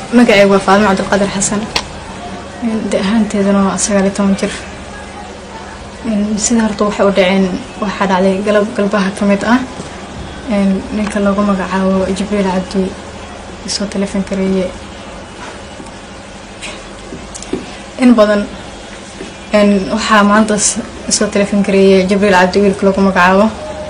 magacaygu waa Faadimo Cabdulqaadir Xasan deehaanteedana waa 19 jir sida horta waxa u dhaceen waxa dhacday galbaha kamid ah ninka lagu magacaabo Jibriil Cabdi isoo telefoon kareeyay in badan waxa maanta isoo telefoon kareeyay Jibriil Cabdi wiilka lagu magacaabo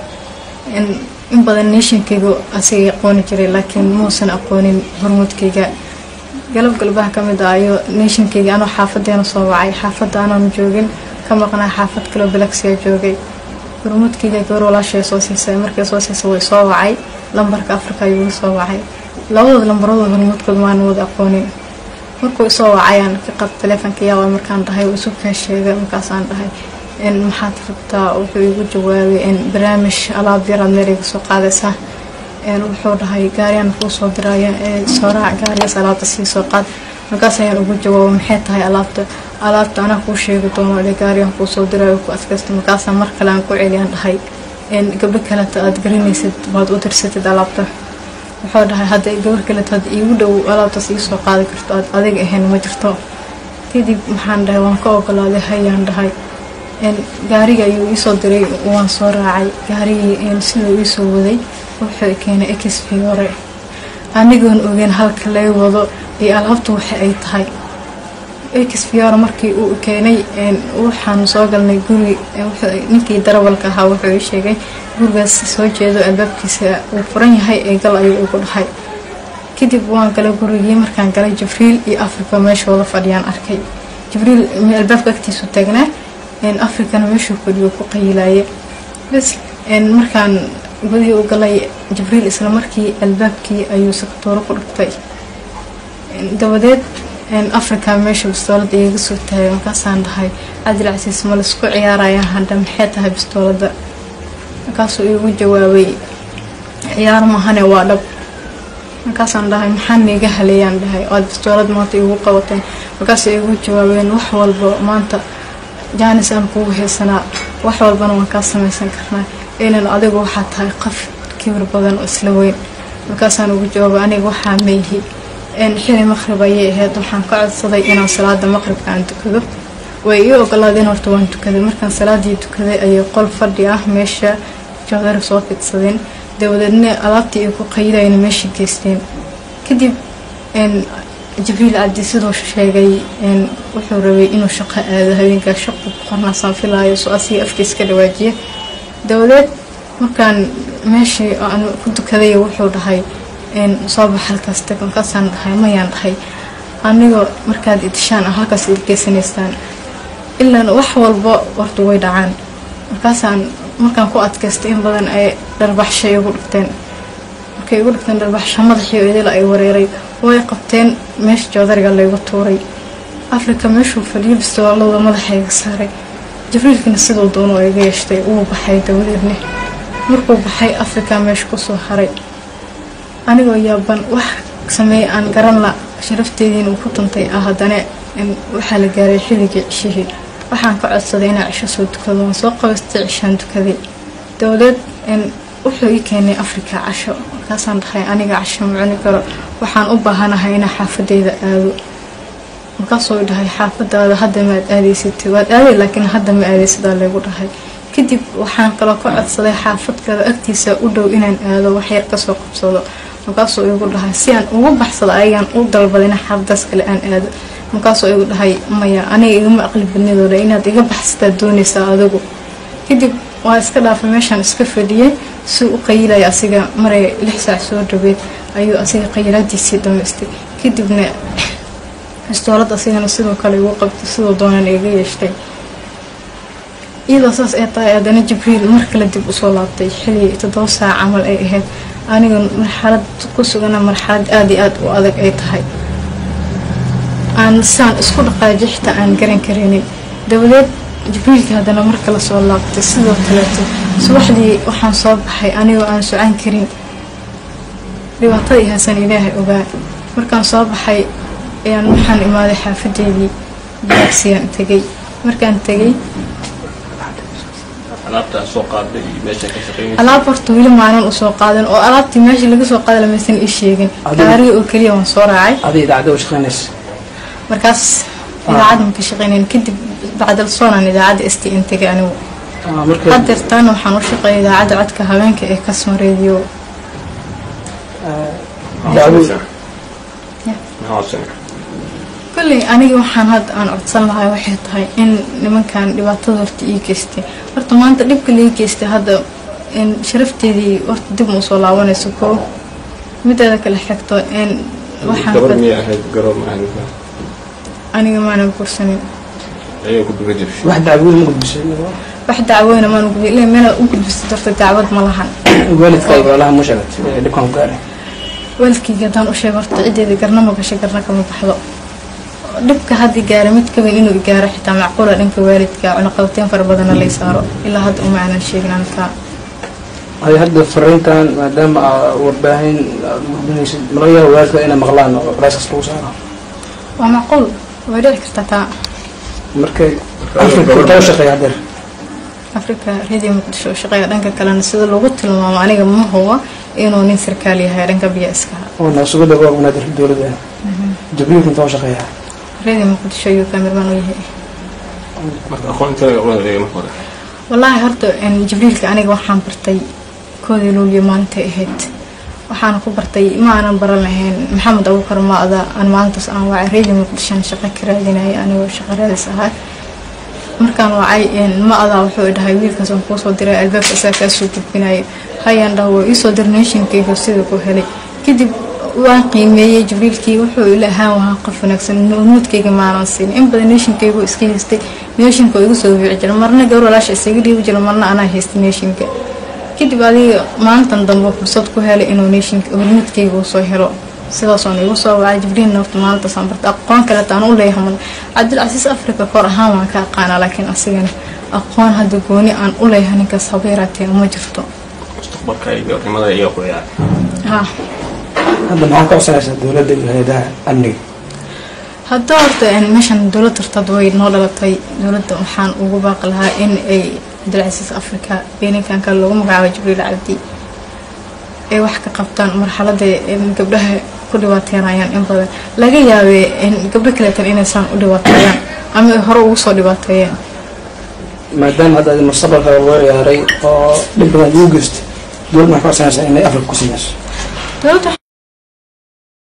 in badan nationkaygu asiga aqoon jiray laakiin muusan aqoonin hormuudkayga galbaha kamid ah ayo nationkayga anoo xaafadeena soo wacay xaafada aanan joogin ka maqnaa xaafad kale Balaxia joogay hormuudkayga gabar walaashay soo siisay markay soo siisay way soo wacay lambarka Afrika ayuu soo wacay labada lambarada hormuudkooda maan wada aqoonin markuu soo wacayaan ka qad telefoonka yaa markaan dhahay uu soo sheegay markaas aan dhahay in maxaad rabtaa wuxuu igu jawaabay in barnaamij alaab yar Ameerika soo qaadaysa wuxuu dhahay gaariyan ku soo diraya soo raac gaariga salaada si soo qaad markaas ayaan ugu jawaabay maxay tahay alaabta ana ku sheegay doono gaariyan ku soo dirayo ku askasta markaas mar kale aan ku celiyaan dhahay in gabadh kale aad garanaysid baad u dirsatid alaabta wuxuu dhahay hadda gabar kale tad igu dhow alaabta si soo qaadi karto adiga ahayn ma jirto kadib maxaan dhahay waan ka ogolaaday hayaan dhahay gaariga ayuu ii soo diray waan soo raacay gaarigii sidoo ii soo waday wuxuu keenay XP hore anigoon ogeyn halka laga wado iyo alaabtu waxa ay tahay XP hore markii uu keenay waxaan soo galnay guri ninkii darawalka ahaa wuxuu ii sheegay gurigaas soo jeedo albaabkiisa uu furan yahay ee gal ayuu ugu dhahay kadib waan galay gurigii markaan galay Jibriil iyo Afrika meeshooda fadhiyaan arkay Jibriil albaabka agtiisa taagnaa Afrika meeshuu fadhiyo ku qaylaayay bas markaan gudii u galay Jibriil isla markii albaabkii ayuu sakatooro ku dhigtay dabadeed Afrika meeshuu bistoolada iga soo taagay markaasaan dhahay Cabdil Casiis ma la isku ciyaarayaan hadda maxay tahay bistoolada markaasuu igu jawaabay ciyaar ma hane waa dhab markaasaan dhahay maxaan iga haleeyaan dhahay oo bistoolada maanta igu qabateen markaasuu igu jawaabeen wax walba maanta jaanis aan ku heesanaa wax walbana waan ka samaysan karnaa inaan adigu waxa tahay qof kibir badan oo isla weyn markaasaan ugu jawaabay aniga waxa meehi xilli maqrib ayay ahayd waxaan ka codsaday inaan salaada maqribka aan tukado way ii ogolaadeen horta waan tukaday markaan salaadii tukaday ayay qol fadhi ah meesha joodar soo fidsadeen dabadeedna alaabtii ay ku qaydayeen meesha geysteen kadib Jibriil Cabdi sidoo sheegay wuxuu rabay inuu shaqo aado habeenka shaqo qornaasan filaayo soo asii afkiis ka dhawaajiye dawlad markaan meeshii aan ku tukaday wuxuu dhahay soo bax halkaas tagan kaasaan dhahay ma yaan dhahay aniga markaad idishaan halkaas idgeysanaystaan ilaa wax walba wartu way dhacaan markaan ku adkaystay in badan ay darbaxshay ugu dhigteen markay ugu dhigteen darbaxsha madaxii idil ay wareeray way qabteen meesha joodariga lagu tuuray Afrika meeshuu fadhiyay bistoolada madaxayga saaray Jibriilkina sidoo doono ay geeshtay uu baxay dawladne markuu baxay Afrika meesha ku soo haray anigoo yaaban wax sameey aan garan la sharafteedina uu ku tantay hadana waxa la gaaray xilliga cishii waxaan ka codsaday inaan cisho soo tukado waan soo qabastay cishaan tukaday dawlad wuxuu ii keenay Afrika casho kaasaan dhahay aniga casho ma cuni karo waxaan u baahanahay inaan xaafadeyda aado markaasoo dhahay xaafadaada hadda ma aadaysid waad aaday laakiin hadda ma aadaysid lagu dhahay kadib waxaan kala ka codsaday xaafadkada agtiisa u dhow inaan aado wax yar ka soo qabsado markaasoo igu dhahay si aan ugu baxsado ayaan u dalbaday in xaafadaas kale aan aado markaasoo igu dhahay maya aniga igama aqli badnidooda inaad iga baxsataa doonaysaa adigu kadib waa iska dhaafay meeshaan iska fadhiyay si u qaylay asiga maray 6 saac soo dhaweed ayuu asiga qaylaadiisii dhameystay kadibna bistoolada asigana sidoo kale uu qabtay sidoo doonaan iga yeeshtay iyadoo saas ay tahay adana Jibriil markale dib u soo laabtay xilli 7 saac amal ay ahayd aniga marxalad ku sugan marxalad aad iyo aad u adag ay tahay aan saan isku dhaqaajixta aan garan karin dawlad Jibriilka hadana markale soo laabtay sidoo kale subaxdii waxaan soo baxay anigoo aan socon karin dhibaatada hasan Ilaahay ogaa markaan soo baxay ayaan waxaan imaaday xaafadeedii Balaxia tagay markaan tagay alaabta soo qaaday meesha ka shaqeynaysa alaab horta wili maanan u soo qaadan oo alaabtii meesha laga soo qaaday maysan ii sheegin gaari oo kaliya waan soo raacay adii idaacada u shaqeynaysa markaas idaacada ma ka shaqeynayn kadib bacdal soonaan idaacada STN tagay anigu hadeertaan waxaan u shaqeeyay idaacada codka haweenka ee Kasma Radio كل أنا وحنا هاد أنا أتصل معي واحد هاي إن لما كان دبعت ضرت إيكستي ورت ما أنت دب كل إيكستي هذا إن شرفتي دي ورت دب مصولة وانا سكو متى ذاك الحكتو إن وحنا دبر مياه هاي قرار معرفة أنا ما أنا بكرسني أيوة كنت بجيب واحد عبود مقد بشيء واحد عوينا ما نقول إلا ما أنا أقول بس درت الدعوات ملهن والد كايب ولا مشكلة اللي كان قاري والدكي قدان أشي ورت عدي ذكرنا ما بشي قرنا كم بحضو دبك هذه جارمت كم إنه جار حتى معقولة إنك والدك عنقودتين فربضنا اللي صاروا إلا هاد معنا الشيء نانك هاي هاد فرنتان ما دام ورباهين مريا والدك إنا مغلان رأس صوصارة ومعقول وديك كرتتا مركي أفريقيا شقي هذا أفريقيا هذه مقدسة شقي دانك كلام السيد اللغة الماما عليه ما هو إنه ننسر كالي هاي دانك بيأسكها وناسوق دقوا ونادر في الدولة ده جبريل كنت شقيها هذه مقدسة يو كاميرمان وياه أخوان أنت ولا غير مفروض والله هرت إن جبريل كأني وحنا برتي كودي لولي ما انتهيت وحنا كبرتي ما أنا برا لهين محمد أبو بكر ما أذا أنا ما أنتص أنا وعريدي مقدسة شقي كرادينا أنا وشقي هذا سهل markaan wacay ma adaa wuxuu dhahay wiilkaas oo ku soo diray albaabka asaga soo gudbinay hayaan dhawo isoo dirnaashinkayga sida ku helay kadib waan qiimeeyay jibriilkii wuxuu ilaahay waxa qof wanaagsan nuudkayga maanan siin in badan naashinkaygu iska haystay naashinka igu soo wici jiray marna gabar walaasha isaga dhiibi jiray marna ana haystay naashinka kadib adiga maalintan dambe fursad ku helay inuu naashinka nuudkaygu soo helo sidaas oo igu soo wacay jibriil nafta maalinta sanbarta aqoon kale taan u leeyahay Cabdilcasiis Afrika kor ahaan waan ka aqaan laakiin asigana aqoon hada gooni aan u leeyahay ninka sabiirateen ma jirto mustaqbalka iyo qiimada iyo qoyaa ha هذا ما كان أساسا الدولة اللي هيدا أمني هذا horta in meeshan dawladda tadway noo dhalatay dawladda waxaan ugu baaqi lahaa in ay Cabdilcasiis Afrika beeninkan ka lagu magacaabo Jibriil Cabdi ay wax ka qabtaan marxaladda gabdhaha ku dhawaateynayaan in badan laga yaabay in gabdho kale tan inaysan u dhawaateeyaan ama hore ugu soo dhawaateeyaan maadaama hada mustaqbalka loo yaaray oo dhibban ugu geyst dawladda waxay ku samaysaa inay Afrika ku samayso